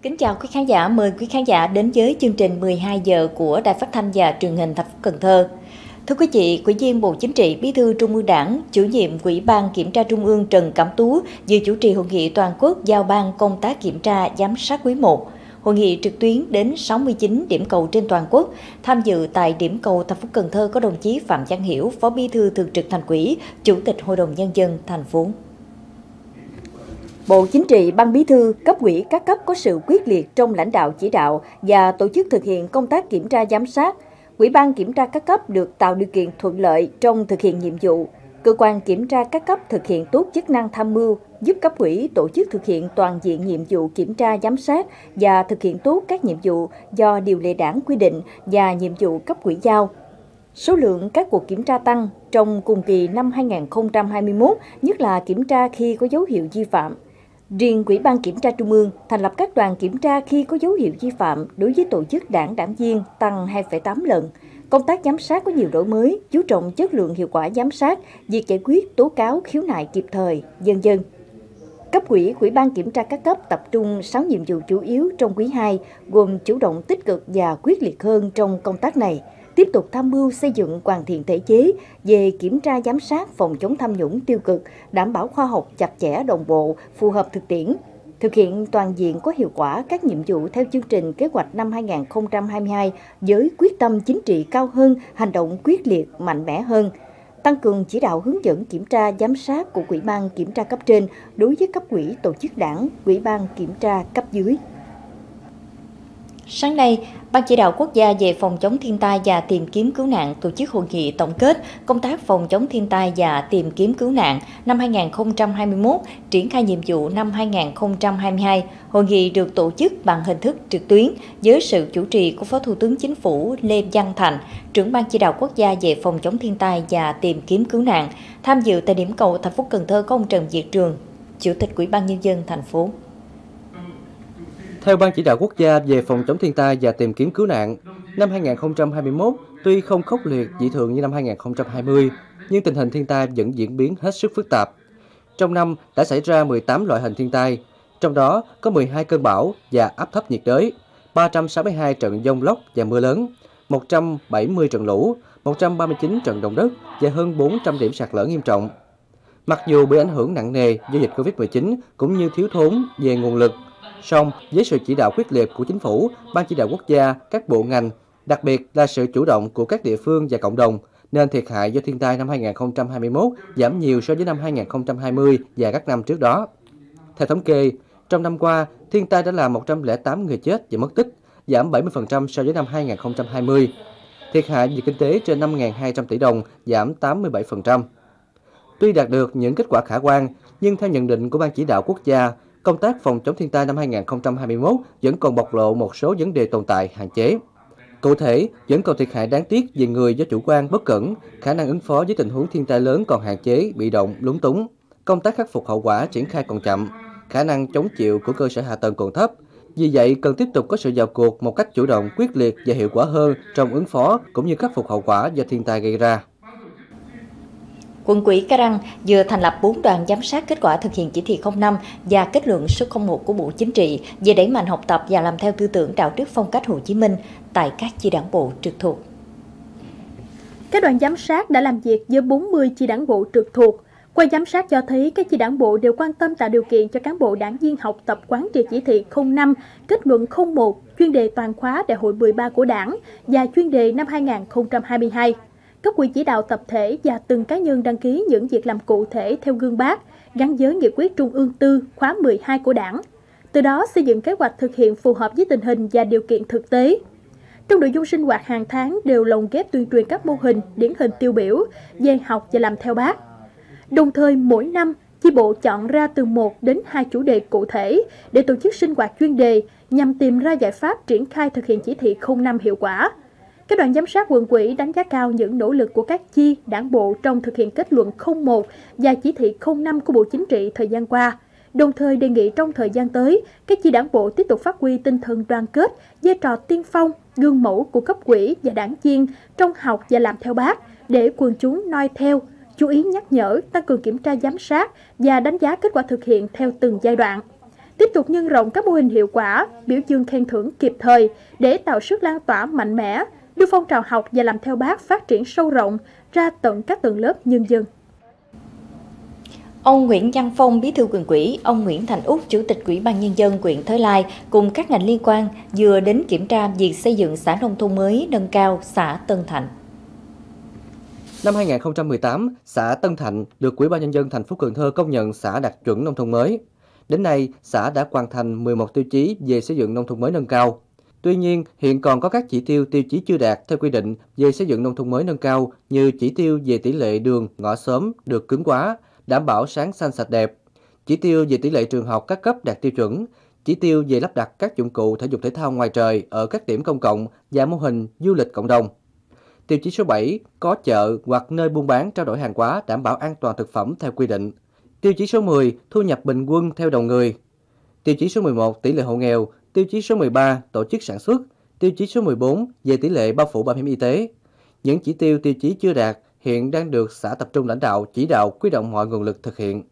Kính chào quý khán giả, mời quý khán giả đến với chương trình 12 giờ của Đài Phát thanh và Truyền hình thành phố Cần Thơ. Thưa quý vị, Ủy viên Bộ Chính trị, Bí thư Trung ương Đảng, Chủ nhiệm Ủy ban Kiểm tra Trung ương Trần Cẩm Tú vừa chủ trì hội nghị toàn quốc giao ban công tác kiểm tra giám sát quý 1. Hội nghị trực tuyến đến 69 điểm cầu trên toàn quốc. Tham dự tại điểm cầu thành phố Cần Thơ có đồng chí Phạm Văn Hiểu, Phó Bí thư Thường trực Thành ủy, Chủ tịch Hội đồng Nhân dân thành phố. Bộ Chính trị, Ban Bí thư, cấp ủy các cấp có sự quyết liệt trong lãnh đạo chỉ đạo và tổ chức thực hiện công tác kiểm tra giám sát. Ủy ban kiểm tra các cấp được tạo điều kiện thuận lợi trong thực hiện nhiệm vụ. Cơ quan kiểm tra các cấp thực hiện tốt chức năng tham mưu, giúp cấp ủy tổ chức thực hiện toàn diện nhiệm vụ kiểm tra giám sát và thực hiện tốt các nhiệm vụ do điều lệ đảng quy định và nhiệm vụ cấp ủy giao. Số lượng các cuộc kiểm tra tăng trong cùng kỳ năm 2021, nhất là kiểm tra khi có dấu hiệu vi phạm. Riêng Ủy ban Kiểm tra Trung ương thành lập các đoàn kiểm tra khi có dấu hiệu vi phạm đối với tổ chức đảng đảng viên tăng 2,8 lần. Công tác giám sát có nhiều đổi mới, chú trọng chất lượng hiệu quả giám sát, việc giải quyết tố cáo khiếu nại kịp thời, vân vân. Cấp ủy, Ủy ban Kiểm tra các cấp tập trung 6 nhiệm vụ chủ yếu trong quý 2, gồm chủ động tích cực và quyết liệt hơn trong công tác này, tiếp tục tham mưu xây dựng hoàn thiện thể chế về kiểm tra giám sát phòng chống tham nhũng tiêu cực, đảm bảo khoa học chặt chẽ đồng bộ, phù hợp thực tiễn, thực hiện toàn diện có hiệu quả các nhiệm vụ theo chương trình kế hoạch năm 2022 với quyết tâm chính trị cao hơn, hành động quyết liệt, mạnh mẽ hơn, tăng cường chỉ đạo hướng dẫn kiểm tra giám sát của Ủy ban Kiểm tra cấp trên đối với cấp ủy tổ chức đảng, Ủy ban Kiểm tra cấp dưới. Sáng nay, Ban Chỉ đạo Quốc gia về phòng chống thiên tai và tìm kiếm cứu nạn tổ chức hội nghị tổng kết công tác phòng chống thiên tai và tìm kiếm cứu nạn năm 2021, triển khai nhiệm vụ năm 2022. Hội nghị được tổ chức bằng hình thức trực tuyến với sự chủ trì của Phó Thủ tướng Chính phủ Lê Văn Thành, trưởng Ban Chỉ đạo Quốc gia về phòng chống thiên tai và tìm kiếm cứu nạn. Tham dự tại điểm cầu thành phố Cần Thơ có ông Trần Việt Trường, Chủ tịch Ủy ban Nhân dân thành phố. Theo Ban Chỉ đạo Quốc gia về phòng chống thiên tai và tìm kiếm cứu nạn, năm 2021 tuy không khốc liệt dị thường như năm 2020, nhưng tình hình thiên tai vẫn diễn biến hết sức phức tạp. Trong năm đã xảy ra 18 loại hình thiên tai, trong đó có 12 cơn bão và áp thấp nhiệt đới, 362 trận dông lốc và mưa lớn, 170 trận lũ, 139 trận động đất và hơn 400 điểm sạt lở nghiêm trọng. Mặc dù bị ảnh hưởng nặng nề do dịch Covid-19 cũng như thiếu thốn về nguồn lực, song với sự chỉ đạo quyết liệt của Chính phủ, Ban Chỉ đạo Quốc gia, các bộ ngành, đặc biệt là sự chủ động của các địa phương và cộng đồng, nên thiệt hại do thiên tai năm 2021 giảm nhiều so với năm 2020 và các năm trước đó. Theo thống kê, trong năm qua, thiên tai đã làm 108 người chết và mất tích, giảm 70% so với năm 2020. Thiệt hại về kinh tế trên 5.200 tỷ đồng, giảm 87%. Tuy đạt được những kết quả khả quan, nhưng theo nhận định của Ban Chỉ đạo Quốc gia, công tác phòng chống thiên tai năm 2021 vẫn còn bộc lộ một số vấn đề tồn tại, hạn chế. Cụ thể, vẫn còn thiệt hại đáng tiếc về người do chủ quan bất cẩn, khả năng ứng phó với tình huống thiên tai lớn còn hạn chế, bị động, lúng túng. Công tác khắc phục hậu quả triển khai còn chậm, khả năng chống chịu của cơ sở hạ tầng còn thấp. Vì vậy, cần tiếp tục có sự vào cuộc một cách chủ động, quyết liệt và hiệu quả hơn trong ứng phó cũng như khắc phục hậu quả do thiên tai gây ra. Quận ủy Cái Răng vừa thành lập 4 đoàn giám sát kết quả thực hiện chỉ thị 05 và kết luận số 01 của Bộ Chính trị về đẩy mạnh học tập và làm theo tư tưởng đạo đức phong cách Hồ Chí Minh tại các chi đảng bộ trực thuộc. Các đoàn giám sát đã làm việc với 40 chi đảng bộ trực thuộc. Qua giám sát cho thấy các chi đảng bộ đều quan tâm tạo điều kiện cho cán bộ đảng viên học tập quán triệt chỉ thị 05, kết luận 01, chuyên đề toàn khóa Đại hội 13 của Đảng và chuyên đề năm 2022. Cấp ủy chỉ đạo tập thể và từng cá nhân đăng ký những việc làm cụ thể theo gương Bác, gắn với nghị quyết Trung ương 4 khóa 12 của Đảng. Từ đó xây dựng kế hoạch thực hiện phù hợp với tình hình và điều kiện thực tế. Trong nội dung sinh hoạt hàng tháng đều lồng ghép tuyên truyền các mô hình, điển hình tiêu biểu về học và làm theo Bác. Đồng thời mỗi năm, chi bộ chọn ra từ 1 đến 2 chủ đề cụ thể để tổ chức sinh hoạt chuyên đề nhằm tìm ra giải pháp triển khai thực hiện chỉ thị 05 hiệu quả. Các đoàn giám sát quận ủy đánh giá cao những nỗ lực của các chi, đảng bộ trong thực hiện kết luận 01 và chỉ thị 05 của Bộ Chính trị thời gian qua, đồng thời đề nghị trong thời gian tới, các chi đảng bộ tiếp tục phát huy tinh thần đoàn kết, vai trò tiên phong, gương mẫu của cấp ủy và đảng viên trong học và làm theo Bác để quần chúng noi theo, chú ý nhắc nhở, tăng cường kiểm tra giám sát và đánh giá kết quả thực hiện theo từng giai đoạn. tiếp tục nhân rộng các mô hình hiệu quả, biểu dương khen thưởng kịp thời để tạo sức lan tỏa mạnh mẽ, đưa phong trào học và làm theo Bác phát triển sâu rộng ra tận các tầng lớp nhân dân. Ông Nguyễn Văn Phong, Bí thư Huyện ủy, ông Nguyễn Thành Úc, Chủ tịch Ủy ban Nhân dân huyện Thới Lai cùng các ngành liên quan vừa đến kiểm tra việc xây dựng xã nông thôn mới nâng cao xã Tân Thạnh. Năm 2018, xã Tân Thạnh được Ủy ban Nhân dân thành phố Cần Thơ công nhận xã đạt chuẩn nông thôn mới. Đến nay, xã đã hoàn thành 11 tiêu chí về xây dựng nông thôn mới nâng cao. Tuy nhiên, hiện còn có các chỉ tiêu chí chưa đạt theo quy định về xây dựng nông thôn mới nâng cao như chỉ tiêu về tỷ lệ đường, ngõ xóm được cứng hóa, đảm bảo sáng xanh sạch đẹp, chỉ tiêu về tỷ lệ trường học các cấp đạt tiêu chuẩn, chỉ tiêu về lắp đặt các dụng cụ thể dục thể thao ngoài trời ở các điểm công cộng và mô hình du lịch cộng đồng. Tiêu chí số 7, có chợ hoặc nơi buôn bán trao đổi hàng hóa đảm bảo an toàn thực phẩm theo quy định. Tiêu chí số 10, thu nhập bình quân theo đầu người. Tiêu chí số 11, tỷ lệ hộ nghèo. Tiêu chí số 13, tổ chức sản xuất. Tiêu chí số 14, về tỷ lệ bao phủ bảo hiểm y tế. Những chỉ tiêu tiêu chí chưa đạt hiện đang được xã tập trung lãnh đạo, chỉ đạo, huy động mọi nguồn lực thực hiện.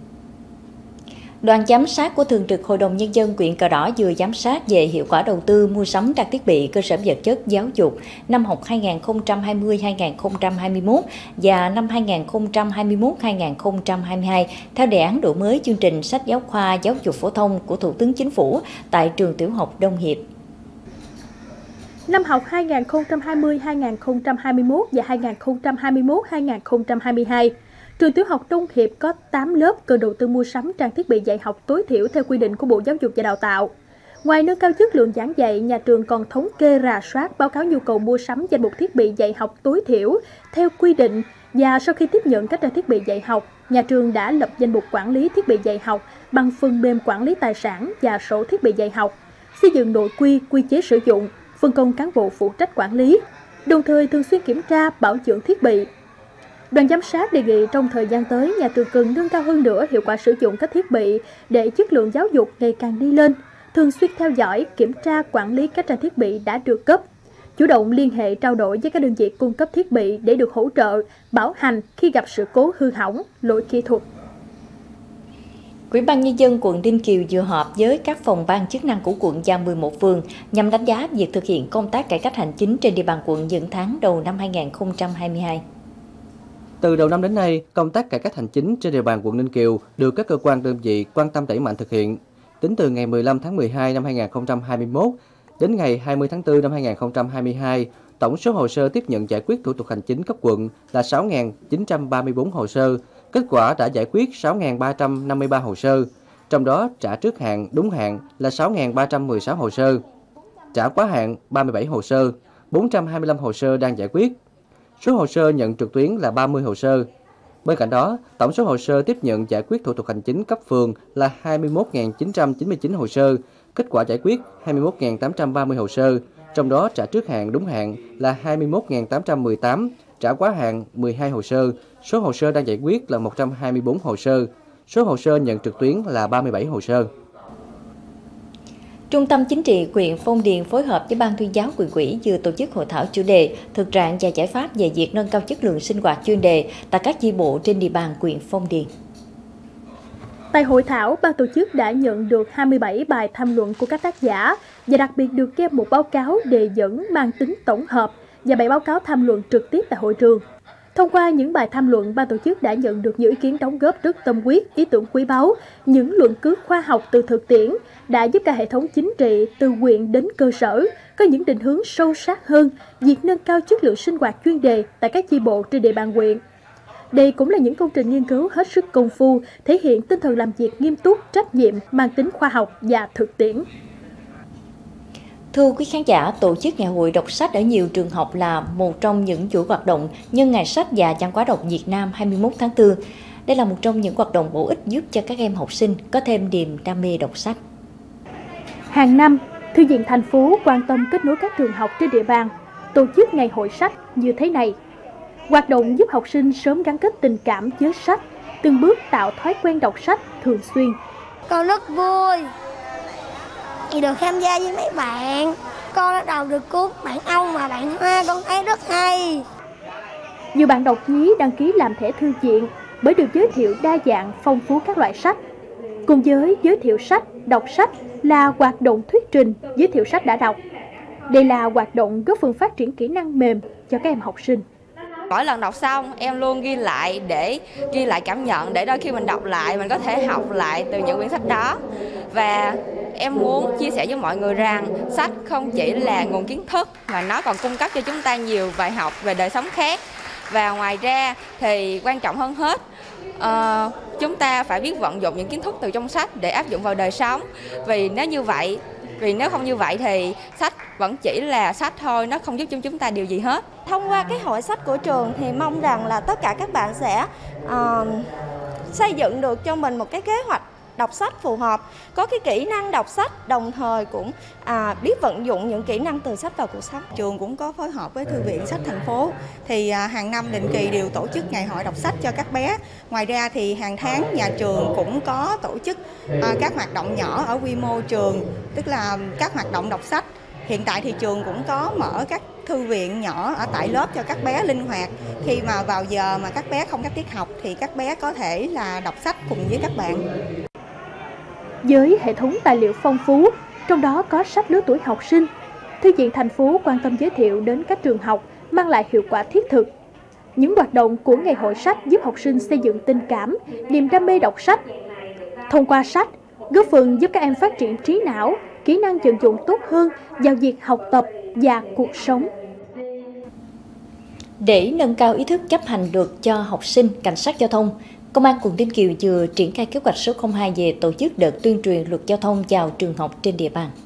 Đoàn giám sát của Thường trực Hội đồng Nhân dân huyện Cờ Đỏ vừa giám sát về hiệu quả đầu tư mua sắm trang thiết bị cơ sở vật chất giáo dục năm học 2020-2021 và năm 2021-2022 theo đề án đổi mới chương trình sách giáo khoa giáo dục phổ thông của Thủ tướng Chính phủ tại trường tiểu học Đông Hiệp. Năm học 2020-2021 và 2021-2022, trường tiểu học Đông Hiệp có 8 lớp cần đầu tư mua sắm trang thiết bị dạy học tối thiểu theo quy định của Bộ Giáo dục và Đào tạo. Ngoài nâng cao chất lượng giảng dạy, nhà trường còn thống kê rà soát báo cáo nhu cầu mua sắm danh mục thiết bị dạy học tối thiểu theo quy định và sau khi tiếp nhận các trang thiết bị dạy học, nhà trường đã lập danh mục quản lý thiết bị dạy học bằng phần mềm quản lý tài sản và sổ thiết bị dạy học, xây dựng nội quy, quy chế sử dụng, phân công cán bộ phụ trách quản lý, đồng thời thường xuyên kiểm tra, bảo dưỡng thiết bị. Đoàn giám sát đề nghị trong thời gian tới, nhà trường cần nâng cao hơn nữa hiệu quả sử dụng các thiết bị để chất lượng giáo dục ngày càng đi lên, thường xuyên theo dõi, kiểm tra, quản lý các trang thiết bị đã được cấp, chủ động liên hệ trao đổi với các đơn vị cung cấp thiết bị để được hỗ trợ, bảo hành khi gặp sự cố hư hỏng, lỗi kỹ thuật. Ủy ban Nhân dân quận Ninh Kiều vừa họp với các phòng ban chức năng của quận và 11 phường nhằm đánh giá việc thực hiện công tác cải cách hành chính trên địa bàn quận những tháng đầu năm 2022. Từ đầu năm đến nay, công tác cải cách hành chính trên địa bàn quận Ninh Kiều được các cơ quan đơn vị quan tâm đẩy mạnh thực hiện. Tính từ ngày 15 tháng 12 năm 2021 đến ngày 20 tháng 4 năm 2022, tổng số hồ sơ tiếp nhận giải quyết thủ tục hành chính cấp quận là 6.934 hồ sơ. Kết quả đã giải quyết 6.353 hồ sơ, trong đó trả trước hạn đúng hạn là 6.316 hồ sơ, trả quá hạn 37 hồ sơ, 425 hồ sơ đang giải quyết. Số hồ sơ nhận trực tuyến là 30 hồ sơ. Bên cạnh đó, tổng số hồ sơ tiếp nhận giải quyết thủ tục hành chính cấp phường là 21.999 hồ sơ, kết quả giải quyết 21.830 hồ sơ, trong đó trả trước hạn đúng hạn là 21.818, trả quá hạn 12 hồ sơ, số hồ sơ đang giải quyết là 124 hồ sơ, số hồ sơ nhận trực tuyến là 37 hồ sơ. Trung tâm Chính trị huyện Phong Điền phối hợp với Ban tuyên giáo huyện ủy vừa tổ chức hội thảo chủ đề thực trạng và giải pháp về việc nâng cao chất lượng sinh hoạt chuyên đề tại các chi bộ trên địa bàn huyện Phong Điền. Tại hội thảo, ban tổ chức đã nhận được 27 bài tham luận của các tác giả và đặc biệt được kèm một báo cáo đề dẫn mang tính tổng hợp và 7 báo cáo tham luận trực tiếp tại hội trường. Thông qua những bài tham luận, ban tổ chức đã nhận được những ý kiến đóng góp rất tâm huyết, ý tưởng quý báu, những luận cứ khoa học từ thực tiễn đã giúp cả hệ thống chính trị từ huyện đến cơ sở có những định hướng sâu sắc hơn việc nâng cao chất lượng sinh hoạt chuyên đề tại các chi bộ trên địa bàn huyện. Đây cũng là những công trình nghiên cứu hết sức công phu, thể hiện tinh thần làm việc nghiêm túc, trách nhiệm, mang tính khoa học và thực tiễn. Thưa quý khán giả, tổ chức ngày hội đọc sách ở nhiều trường học là một trong những chuỗi hoạt động nhân ngày sách và văn hóa đọc Việt Nam 21 tháng 4. Đây là một trong những hoạt động bổ ích giúp cho các em học sinh có thêm niềm đam mê đọc sách. Hàng năm, Thư viện thành phố quan tâm kết nối các trường học trên địa bàn, tổ chức ngày hội sách như thế này. Hoạt động giúp học sinh sớm gắn kết tình cảm với sách, từng bước tạo thói quen đọc sách thường xuyên. Con rất vui vì được tham gia với mấy bạn. Con đã đọc được cuốn Bạn Ong và Bạn Hoa, con thấy rất hay. Nhiều bạn đọc nhí đăng ký làm thẻ thư viện bởi được giới thiệu đa dạng, phong phú các loại sách. Cùng với giới thiệu sách, đọc sách là hoạt động thuyết trình, giới thiệu sách đã đọc. Đây là hoạt động góp phần phát triển kỹ năng mềm cho các em học sinh. Mỗi lần đọc xong, em luôn ghi lại cảm nhận để đôi khi mình đọc lại, mình có thể học lại từ những quyển sách đó. Và em muốn chia sẻ với mọi người rằng sách không chỉ là nguồn kiến thức mà nó còn cung cấp cho chúng ta nhiều bài học về đời sống khác. Và ngoài ra thì quan trọng hơn hết, chúng ta phải biết vận dụng những kiến thức từ trong sách để áp dụng vào đời sống. Vì nếu không như vậy thì sách vẫn chỉ là sách thôi, nó không giúp cho chúng ta điều gì hết. Thông qua cái hội sách của trường thì mong rằng là tất cả các bạn sẽ xây dựng được cho mình một cái kế hoạch đọc sách phù hợp, có cái kỹ năng đọc sách, đồng thời cũng biết vận dụng những kỹ năng từ sách vào cuộc sống. Trường cũng có phối hợp với Thư viện Sách Thành phố, thì hàng năm định kỳ đều tổ chức ngày hội đọc sách cho các bé. Ngoài ra thì hàng tháng nhà trường cũng có tổ chức các hoạt động nhỏ ở quy mô trường, tức là các hoạt động đọc sách. Hiện tại thì trường cũng có mở các thư viện nhỏ ở tại lớp cho các bé linh hoạt. Khi mà vào giờ mà các bé không có tiết học thì các bé có thể là đọc sách cùng với các bạn. Với hệ thống tài liệu phong phú, trong đó có sách lứa tuổi học sinh, Thư viện thành phố quan tâm giới thiệu đến các trường học, mang lại hiệu quả thiết thực. Những hoạt động của ngày hội sách giúp học sinh xây dựng tình cảm, niềm đam mê đọc sách. Thông qua sách, góp phần giúp các em phát triển trí não, kỹ năng vận dụng tốt hơn vào việc học tập và cuộc sống. Để nâng cao ý thức chấp hành luật cho học sinh, cảnh sát giao thông, Công an quận Ninh Kiều vừa triển khai kế hoạch số 02 về tổ chức đợt tuyên truyền luật giao thông vào trường học trên địa bàn.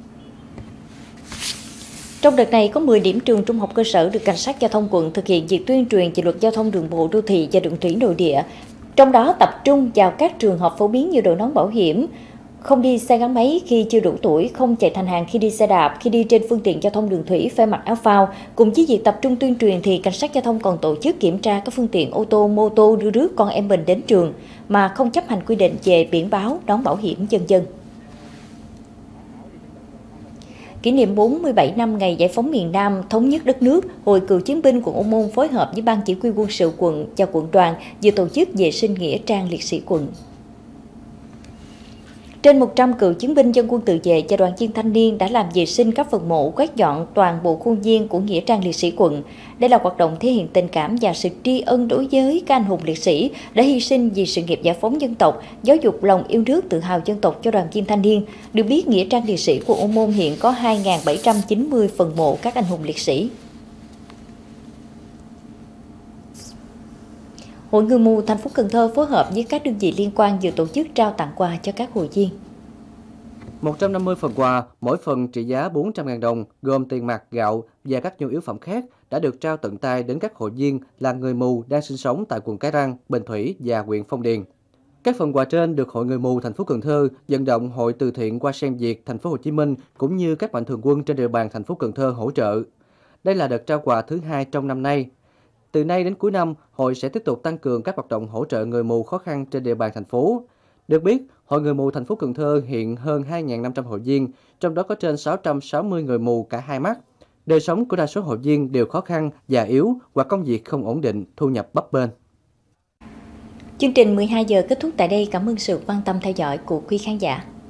Trong đợt này có 10 điểm trường trung học cơ sở được cảnh sát giao thông quận thực hiện việc tuyên truyền về luật giao thông đường bộ đô thị và đường thủy nội địa. Trong đó tập trung vào các trường hợp phổ biến như đội nón bảo hiểm, không đi xe gắn máy khi chưa đủ tuổi, không chạy thành hàng khi đi xe đạp, khi đi trên phương tiện giao thông đường thủy phải mặc áo phao. Cùng với việc tập trung tuyên truyền thì cảnh sát giao thông còn tổ chức kiểm tra các phương tiện ô tô, mô tô đưa rước con em mình đến trường mà không chấp hành quy định về biển báo, nón bảo hiểm v.v. Kỷ niệm 47 năm ngày giải phóng miền Nam, thống nhất đất nước, Hội Cựu chiến binh quận Ô Môn phối hợp với Ban Chỉ huy quân sự quận và quận đoàn vừa tổ chức vệ sinh nghĩa trang liệt sĩ quận. Trên 100 cựu chiến binh dân quân tự vệ và đoàn viên thanh niên đã làm vệ sinh các phần mộ, quét dọn toàn bộ khuôn viên của nghĩa trang liệt sĩ quận. Đây là hoạt động thể hiện tình cảm và sự tri ân đối với các anh hùng liệt sĩ đã hy sinh vì sự nghiệp giải phóng dân tộc, giáo dục lòng yêu nước, tự hào dân tộc cho đoàn viên thanh niên. Được biết, nghĩa trang liệt sĩ của Ô Môn hiện có 2.790 phần mộ các anh hùng liệt sĩ. Hội Người mù thành phố Cần Thơ phối hợp với các đơn vị liên quan vừa tổ chức trao tặng quà cho các hội viên. 150 phần quà, mỗi phần trị giá 400.000 đồng, gồm tiền mặt, gạo và các nhu yếu phẩm khác đã được trao tận tay đến các hội viên là người mù đang sinh sống tại quận Cái Răng, Bình Thủy và huyện Phong Điền. Các phần quà trên được Hội Người mù thành phố Cần Thơ vận động Hội Từ thiện Hoa Sen Việt thành phố Hồ Chí Minh cũng như các mạnh thường quân trên địa bàn thành phố Cần Thơ hỗ trợ. Đây là đợt trao quà thứ 2 trong năm nay. Từ nay đến cuối năm, hội sẽ tiếp tục tăng cường các hoạt động hỗ trợ người mù khó khăn trên địa bàn thành phố. Được biết, Hội Người mù thành phố Cần Thơ hiện hơn 2.500 hội viên, trong đó có trên 660 người mù cả hai mắt. Đời sống của đa số hội viên đều khó khăn, già yếu hoặc công việc không ổn định, thu nhập bấp bênh. Chương trình 12 giờ kết thúc tại đây. Cảm ơn sự quan tâm theo dõi của quý khán giả.